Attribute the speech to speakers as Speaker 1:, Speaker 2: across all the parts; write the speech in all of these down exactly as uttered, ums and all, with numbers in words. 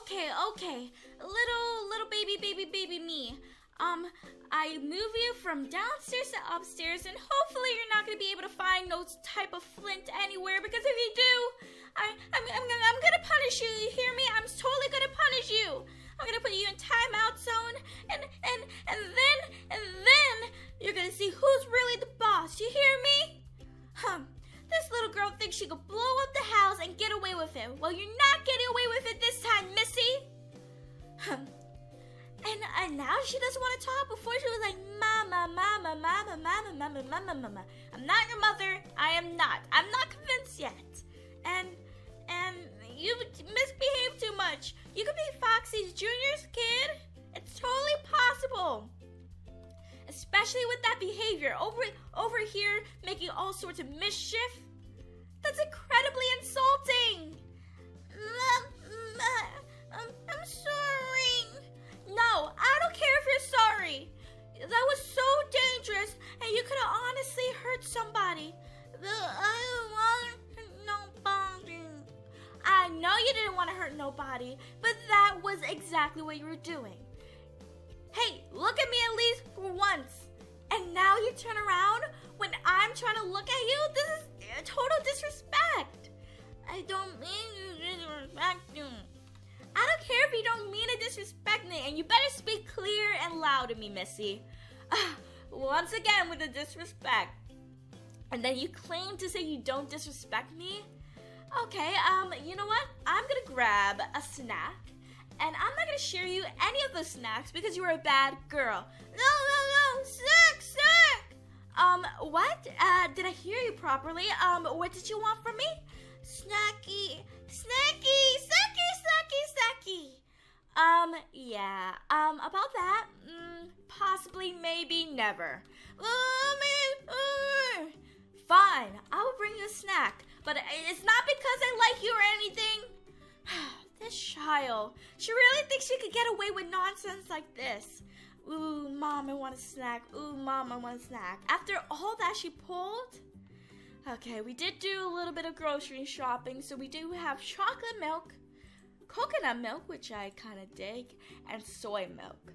Speaker 1: okay, okay. Little, little baby, baby, baby me. Um, I move you from downstairs to upstairs, and hopefully you're not gonna be able to find no type of flint anywhere, because if you do, I, I'm, I'm, I'm gonna punish you, you hear me? I'm totally gonna punish you. I'm gonna put you in timeout zone, and, and, and then, and then, you're gonna see who's really the boss, you hear me? Huh. This little girl thinks she could blow up the house and get away with it. Well, you're not getting away with it this time, Missy. Huh. And, and now she doesn't want to talk. Before she was like, mama, mama, mama, mama, mama, mama, mama. I'm not your mother. I am not. I'm not convinced yet. And, and you misbehave too much. You could be Foxy's Junior's kid. It's totally possible. Especially with that behavior. Over, over here, making all sorts of mischief. That's incredibly insulting. I'm, I'm sorry. No, I don't care if you're sorry. That was so dangerous, and you could have honestly hurt somebody. I don't want nobody. I know you didn't want to hurt nobody, but that was exactly what you were doing. Hey, look at me at least for once. And now you turn around when I'm trying to look at you? This is total disrespect. I don't mean to disrespect you. I don't care if you don't mean to disrespect me, and you better speak clear and loud to me, Missy. Uh, once again with the disrespect. And then you claim to say you don't disrespect me? Okay, um, you know what? I'm gonna grab a snack, and I'm not gonna share you any of those snacks because you're a bad girl. No, no, no, snack, snack! Um, what? Uh, did I hear you properly? Um, what did you want from me? Snacky, snacky, snacky, snacky, snacky. Um, yeah, um, about that, mm, possibly, maybe, never. Uh, maybe, uh, fine, I will bring you a snack, but it's not because I like you or anything. This child, she really thinks she could get away with nonsense like this. Ooh, Mom, I want a snack. Ooh, Mom, I want a snack. After all that she pulled? Okay, we did do a little bit of grocery shopping, so we do have chocolate milk, coconut milk, which I kind of dig, and soy milk.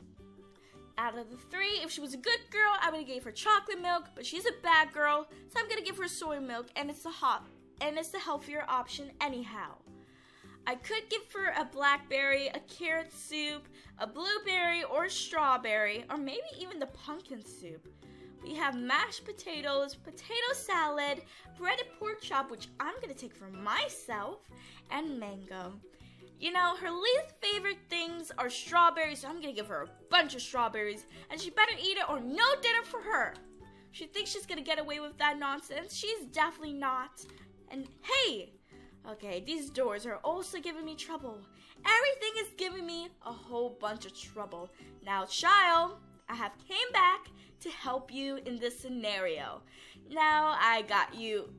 Speaker 1: Out of the three, if she was a good girl, I would have gave her chocolate milk, but she's a bad girl, so I'm gonna give her soy milk, and it's the hot, and it's the healthier option anyhow. I could give her a blackberry, a carrot soup, a blueberry, or a strawberry, or maybe even the pumpkin soup. We have mashed potatoes, potato salad, breaded pork chop, which I'm going to take for myself, and mango. You know, her least favorite things are strawberries, so I'm going to give her a bunch of strawberries, and she better eat it or no dinner for her. She thinks she's going to get away with that nonsense. She's definitely not. And hey, okay, these doors are also giving me trouble. Everything is giving me a whole bunch of trouble. Now, child, I have came back to help you in this scenario. Now I got you.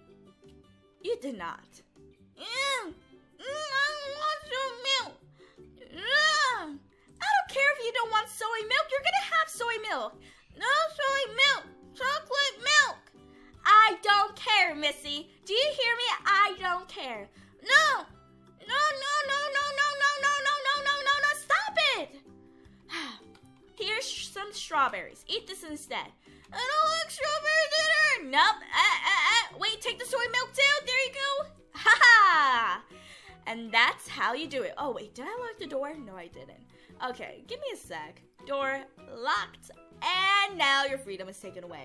Speaker 1: You did not. Mm, mm, I want some milk. Mm, I don't care if you don't want soy milk. You're gonna have soy milk. No soy milk. Chocolate milk. I don't care, Missy. Do you hear me? I don't care. No. No, no, no, no, no, no, no, no, no, no, no, no. Stop it. Here's some strawberries. Eat this instead. I don't like strawberries either. Nope. Uh, uh, uh. Wait, take the soy milk too. There you go. Ha ha. And that's how you do it. Oh, wait. Did I lock the door? No, I didn't. Okay. Give me a sec. Door locked. And now your freedom is taken away.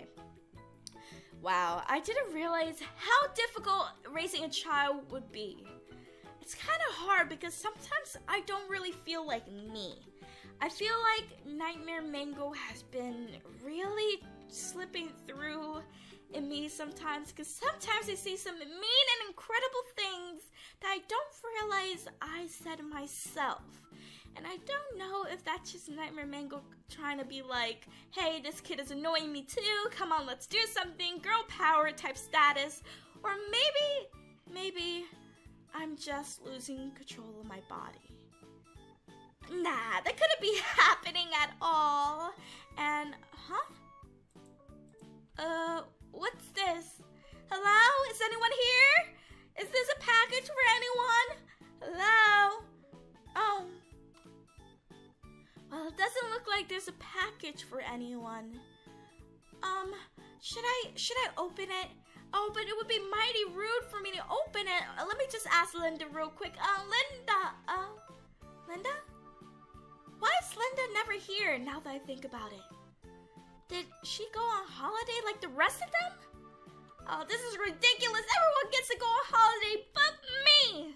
Speaker 1: Wow. I didn't realize how difficult raising a child would be. It's kind of hard because sometimes I don't really feel like me. I feel like Nightmare Mango has been really slipping through in me sometimes, because sometimes I say some mean and incredible things that I don't realize I said myself. And I don't know if that's just Nightmare Mango trying to be like, hey, this kid is annoying me too, come on, let's do something, girl power type status, or maybe, maybe I'm just losing control of my body. Nah, that couldn't be happening at all. And, huh? Uh, what's this? Hello? Is anyone here? Is this a package for anyone? Hello? like there's a package for anyone. Um, should I, should I open it? Oh, but it would be mighty rude for me to open it. Uh, let me just ask Linda real quick. Uh, Linda, uh, Linda? Why is Linda never here now that I think about it? Did she go on holiday like the rest of them? Oh, this is ridiculous. Everyone gets to go on holiday but me.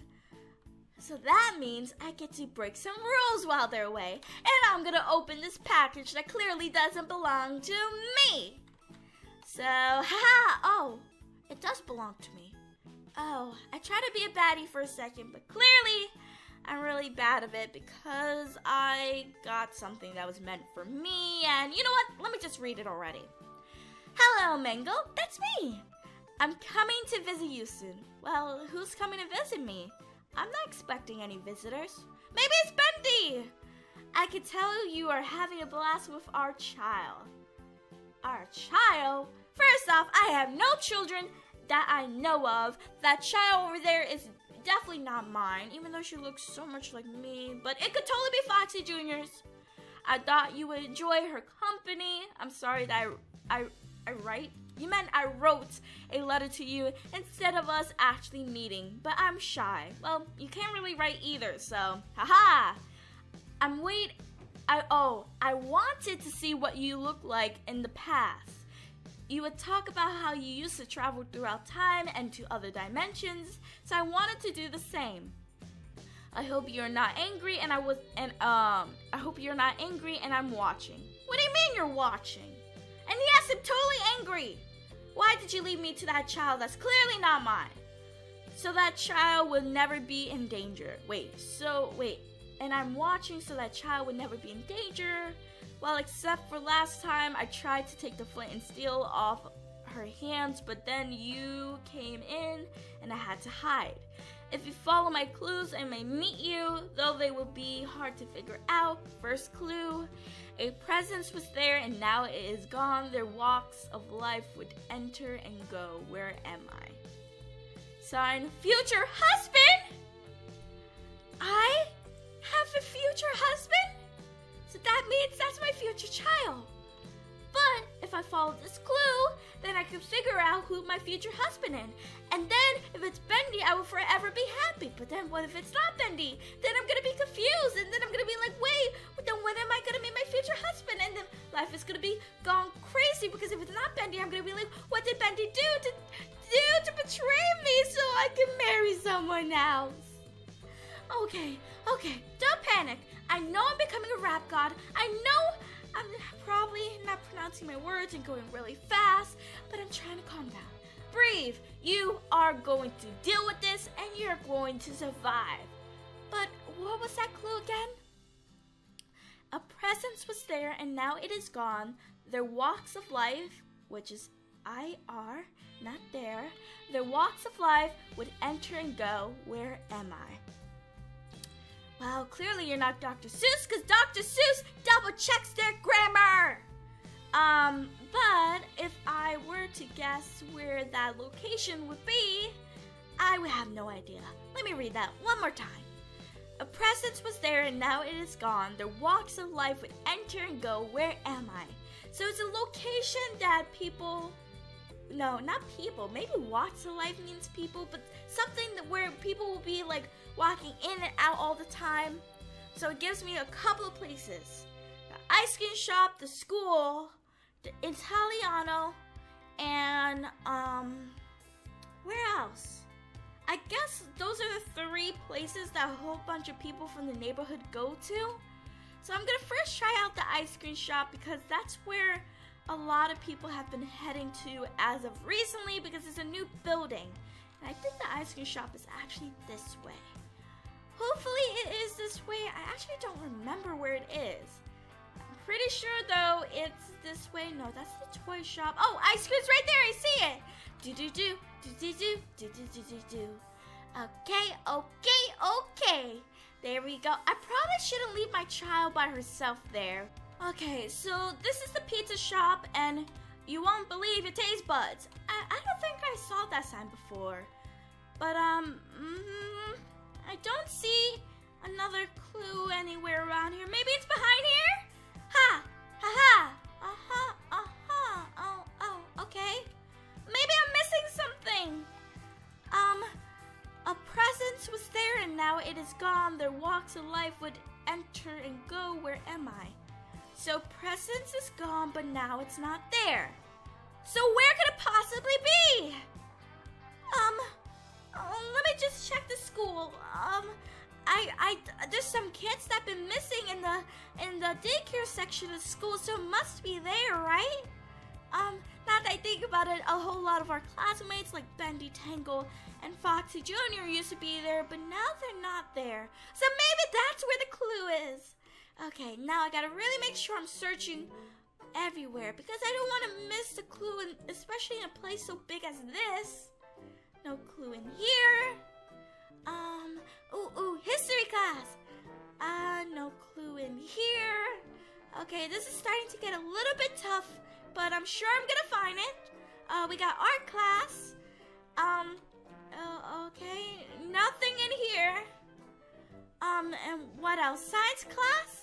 Speaker 1: So that means I get to break some rules while they're away. And I'm gonna open this package that clearly doesn't belong to me. So, haha, oh, it does belong to me. Oh, I tried to be a baddie for a second, but clearly I'm really bad at it because I got something that was meant for me. And you know what? Let me just read it already. Hello, Mangle. That's me. I'm coming to visit you soon. Well, who's coming to visit me? I'm not expecting any visitors. Maybe it's Bendy. I can tell you are having a blast with our child. Our child? First off, I have no children that I know of. That child over there is definitely not mine, even though she looks so much like me. But it could totally be Foxy Junior's. I thought you would enjoy her company. I'm sorry that I, I, I write. You meant I wrote a letter to you instead of us actually meeting. But I'm shy. Well, you can't really write either, so haha. I'm wait. I oh, I wanted to see what you looked like in the past. You would talk about how you used to travel throughout time and to other dimensions, so I wanted to do the same. I hope you're not angry and I was and um I hope you're not angry and I'm watching. What do you mean you're watching? And yes, I'm totally angry. Why did you leave me to that child that's clearly not mine? So that child will never be in danger. Wait, so wait, and I'm watching so that child would never be in danger. Well, except for last time, I tried to take the flint and steel off her hands, but then you came in and I had to hide. If you follow my clues, I may meet you, though they will be hard to figure out. First clue, a presence was there and now it is gone. Their walks of life would enter and go. Where am I? Sign, future husband? I have a future husband? So that means that's my future child. But if I follow this clue, then I can figure out who my future husband is. And then if it's Bendy, I will forever be happy. But then what if it's not Bendy? Then I'm gonna be confused, and then I'm gonna be like, wait, then when am I gonna meet my future husband? And then life is gonna be gone crazy because if it's not Bendy, I'm gonna be like, what did Bendy do to do to betray me so I can marry someone else? Okay, okay, don't panic. I know I'm becoming a rap god. I know I'm probably not pronouncing my words and going really fast, but I'm trying to calm down. Breathe. You are going to deal with this and you're going to survive. But what was that clue again? A presence was there and now it is gone. Their walks of life, which is I R, not there. Their walks of life would enter and go. Where am I? Well, clearly you're not Doctor Seuss, because Doctor Seuss double checks their grammar! Um, but if I were to guess where that location would be, I would have no idea. Let me read that one more time. A presence was there and now it is gone. Their walks of life would enter and go. Where am I? So it's a location that people... No, not people. Maybe walks of life means people, but something that where people will be like walking in and out all the time. So it gives me a couple of places. The ice cream shop, the school, the Italiano, and um, where else? I guess those are the three places that a whole bunch of people from the neighborhood go to. So I'm gonna first try out the ice cream shop because that's where a lot of people have been heading to as of recently because it's a new building. And I think the ice cream shop is actually this way. Hopefully it is this way. I actually don't remember where it is. I'm pretty sure though it's this way. No, that's the toy shop. Oh, ice cream's right there. I see it. Do do do do do do do do do do do. Okay, okay, okay. There we go. I probably shouldn't leave my child by herself there. Okay, so this is the pizza shop, and you won't believe your taste buds. I, I don't think I saw that sign before. But, um, mm, I don't see another clue anywhere around here. Maybe it's behind here? Ha! A presence was there and now it is gone. Their walks of life would enter and go. Where am I? So presence is gone, but now it's not there. So where could it possibly be? Um, uh, let me just check the school. Um, I, I, there's some kids that have been missing in the, in the daycare section of school, so it must be there, right? Um, now that I think about it, a whole lot of our classmates like Bendy Tangle and Foxy Junior used to be there, but now they're not there. So maybe that's where the clue is. Okay, now I gotta really make sure I'm searching everywhere because I don't want to miss the clue, in, especially in a place so big as this. No clue in here. Um, ooh, ooh, history class. Uh, no clue in here. Okay, this is starting to get a little bit tough, but I'm sure I'm gonna find it. Uh, we got art class. Um, uh, okay, nothing in here. Um, and what else? Science class?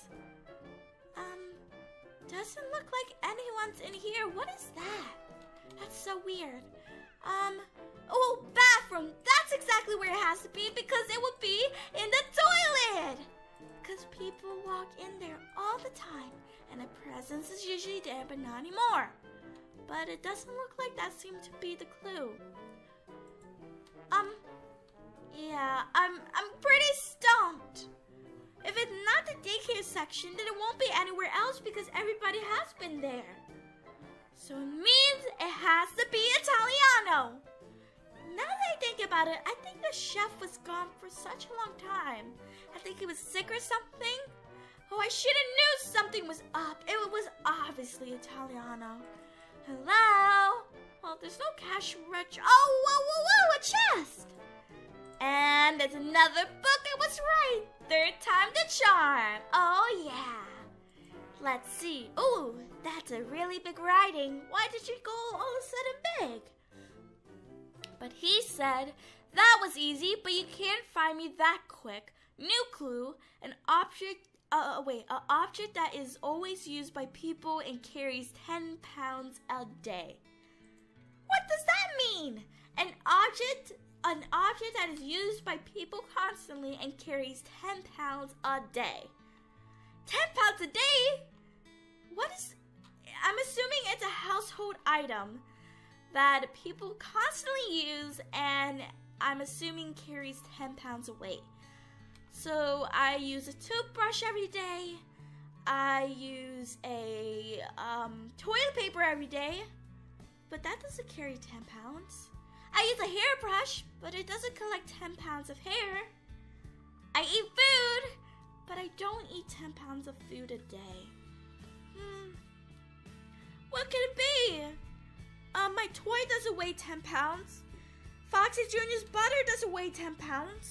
Speaker 1: Um, doesn't look like anyone's in here. What is that? That's so weird. Um, oh, bathroom. That's exactly where it has to be because it would be in the toilet. Because people walk in there all the time and a presence is usually there, but not anymore. But it doesn't look like that seemed to be the clue. Um, yeah, I'm, I'm pretty stumped. If it's not the daycare section, then it won't be anywhere else because everybody has been there. So it means it has to be Italiano. Now that I think about it, I think the chef was gone for such a long time. I think he was sick or something. Oh, I should have knew something was up. It was obviously Italiano. Hello? Well, there's no cash register. Oh, whoa, whoa, whoa, a chest. And there's another book. I was right. Third time the charm. Oh, yeah. Let's see. Ooh, that's a really big writing. Why did you go all of a sudden big? But he said, that was easy, but you can't find me that quick. New clue, an object, uh, wait, an object that is always used by people and carries ten pounds a day. What does that mean? An object, an object that is used by people constantly and carries ten pounds a day. ten pounds a day? What is, I'm assuming it's a household item that people constantly use and I'm assuming carries ten pounds of weight. So I use a toothbrush every day. I use a um, toilet paper every day, but that doesn't carry ten pounds. I use a hairbrush, but it doesn't collect ten pounds of hair. I eat food, but I don't eat ten pounds of food a day. Hmm. What could it be? Um, my toy doesn't weigh ten pounds. Foxy Junior's butter doesn't weigh ten pounds.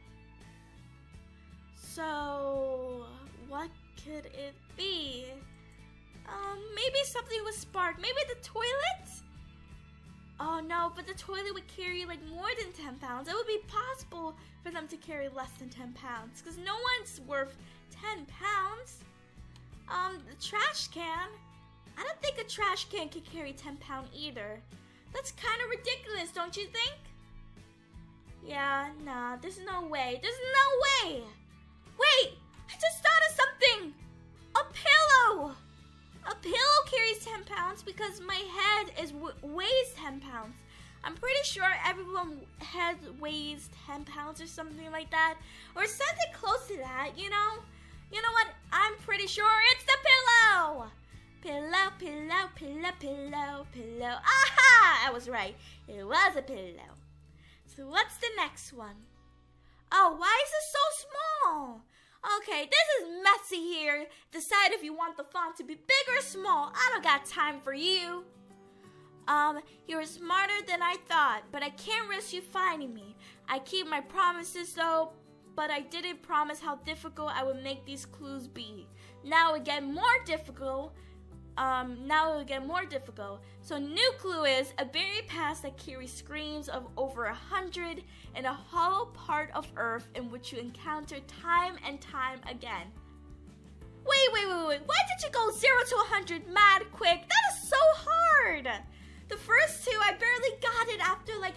Speaker 1: So, what could it be? Um, maybe something was sparked. Maybe the toilet? Oh no, but the toilet would carry like more than ten pounds. It would be possible for them to carry less than ten pounds because no one's worth ten pounds. Um, the trash can. I don't think a trash can can carry ten pounds either. That's kind of ridiculous, don't you think? Yeah, nah, there's no way. There's no way. Wait, I just thought of something. A pillow. A pillow carries ten pounds because my head is weighs ten pounds. I'm pretty sure everyone's head weighs ten pounds or something like that. Or something close to that, you know? You know what? I'm pretty sure it's the pillow. Pillow, pillow, pillow, pillow, pillow. Aha! I was right. It was a pillow. So what's the next one? Oh, why is it so small? Okay, this is messy here. Decide if you want the font to be big or small. I don't got time for you. Um, you're smarter than I thought, but I can't risk you finding me. I keep my promises though, but I didn't promise how difficult I would make these clues be. Now it get more difficult. Um, now it will get more difficult. So new clue is a buried past that carries screams of over a hundred in a hollow part of Earth in which you encounter time and time again. Wait, wait, wait, wait. Why did you go zero to a hundred mad quick? That is so hard. The first two, I barely got it after like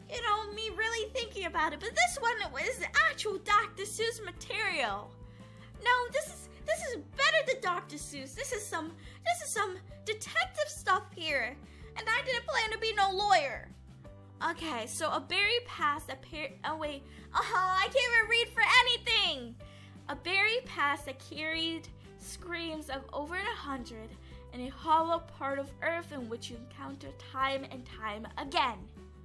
Speaker 1: you know, me really thinking about it. But this one was actual Doctor Seuss material. No, this is this is better than Doctor Seuss. This is some this is some detective stuff here. And I didn't plan to be no lawyer. Okay, so a berry passed a pair. Oh wait, oh I can't even read for anything. A berry passed that carried screams of over a hundred in a hollow part of Earth in which you encounter time and time again.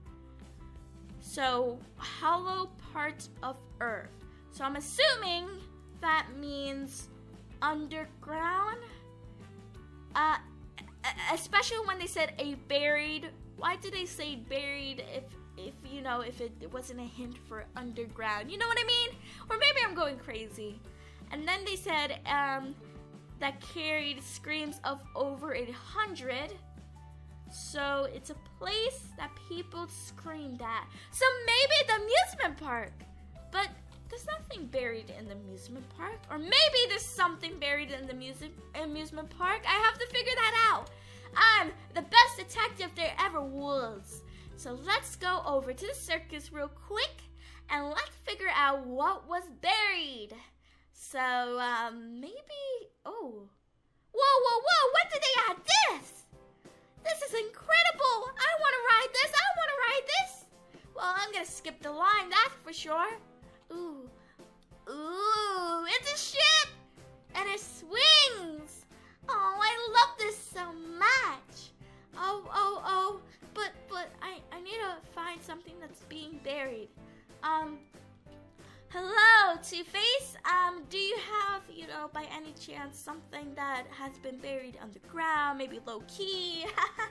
Speaker 1: So hollow part of Earth. So I'm assuming that means underground. Uh, especially when they said a buried. Why did they say buried if, if you know, if it, it wasn't a hint for underground? You know what I mean? Or maybe I'm going crazy. And then they said um, that carried screams of over a hundred. So it's a place that people screamed at. So maybe the amusement park. But there's nothing buried in the amusement park. Or maybe there's something buried in the music, amusement park. I have to figure that out. I'm the best detective there ever was. So let's go over to the circus real quick and let's figure out what was buried. So, um, maybe, oh. Whoa, whoa, whoa, when did they add this? This is incredible. I want to ride this. I want to ride this. Well, I'm going to skip the line, that's for sure. Ooh, ooh, it's a ship and it swings. Oh, I love this so much. Oh, oh, oh, but, but I, I need to find something that's being buried. Um, hello, Two-Face. Um, do you have, you know, by any chance, something that has been buried underground, maybe low-key?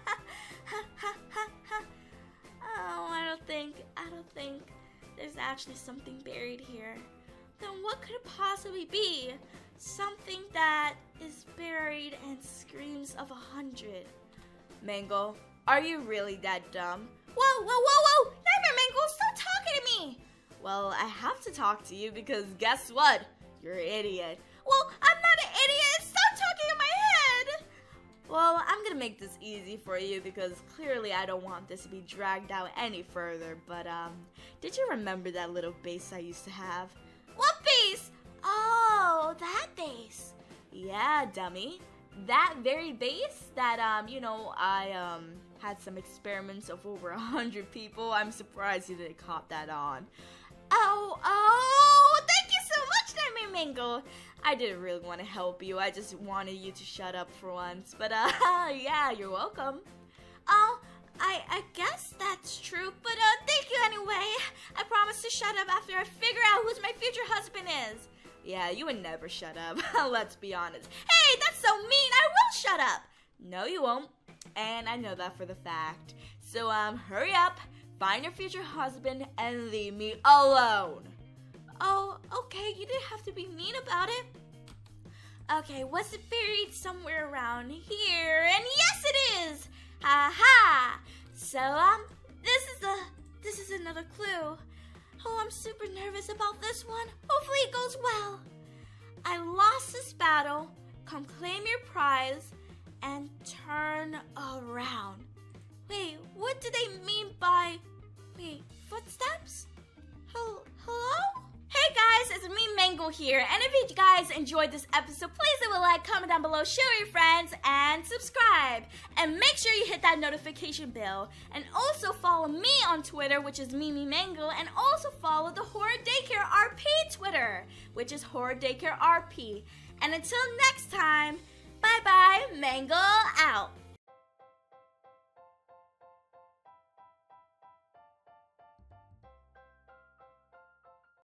Speaker 1: Oh, I don't think, I don't think there's actually something buried here. Then what could it possibly be? Something that is buried and screams of a hundred. Mangle, are you really that dumb? Whoa, whoa, whoa, whoa! Nightmare Mangle, stop talking to me! Well, I have to talk to you because guess what? You're an idiot. Well, I'm not an idiot! Stop talking in my head! Well, I'm gonna make this easy for you because clearly I don't want this to be dragged out any further, but um, did you remember that little base I used to have? What base? Oh, that base. Yeah, dummy. That very base that, um, you know, I, um, had some experiments of over a hundred people. I'm surprised you didn't cop that on. Oh, oh, thank you so much, Nightmare Mangle. I didn't really want to help you. I just wanted you to shut up for once. But, uh, yeah, you're welcome. Oh, I, I guess that's true. But, uh, thank you anyway. I promise to shut up after I figure out who my future husband is. Yeah, you would never shut up. Let's be honest. Hey, that's so mean. I will shut up. No, you won't. And I know that for the fact. So, um, hurry up, find your future husband, and leave me alone. Oh, okay. You didn't have to be mean about it. Okay, was it buried somewhere around here? And yes, it is. Ha ha. So, um, this is the, this is another clue. Oh, I'm super nervous about this one. Hopefully it goes well. I lost this battle. Come claim your prize and turn around. Wait, what do they mean by, wait, footsteps? Hel- hello? Hey guys, it's me, Mangle here. And if you guys enjoyed this episode, please leave a like, comment down below, share with your friends, and subscribe. And make sure you hit that notification bell. And also follow me on Twitter, which is Mimi Mangle. And also follow the Horror Daycare R P Twitter, which is Horror Daycare R P. And until next time, bye bye, Mangle out.